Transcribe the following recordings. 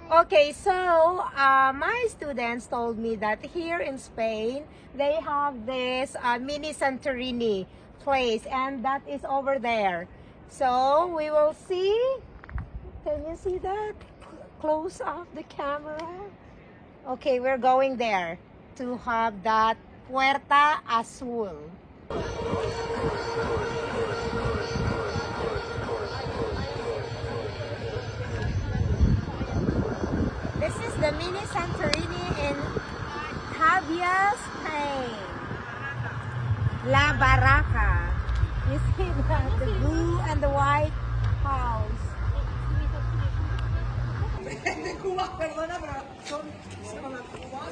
Okay, so my students told me that here in Spain, they have this mini Santorini place, and that is over there. So we will see. Can you see that? Close up the camera. Okay, we're going there to have that Puerta Azul. This is the mini Santorini in Jávea, Spain. La Barraca. You see that? The blue and the white house. De Cuba, perdona, pero son las cubas.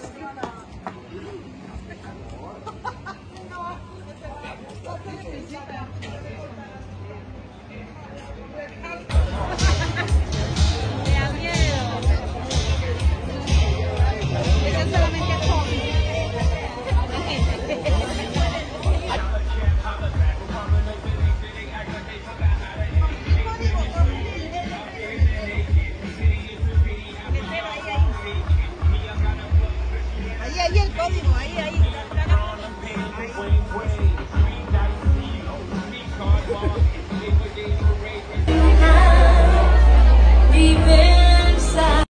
Ahí el código, ahí.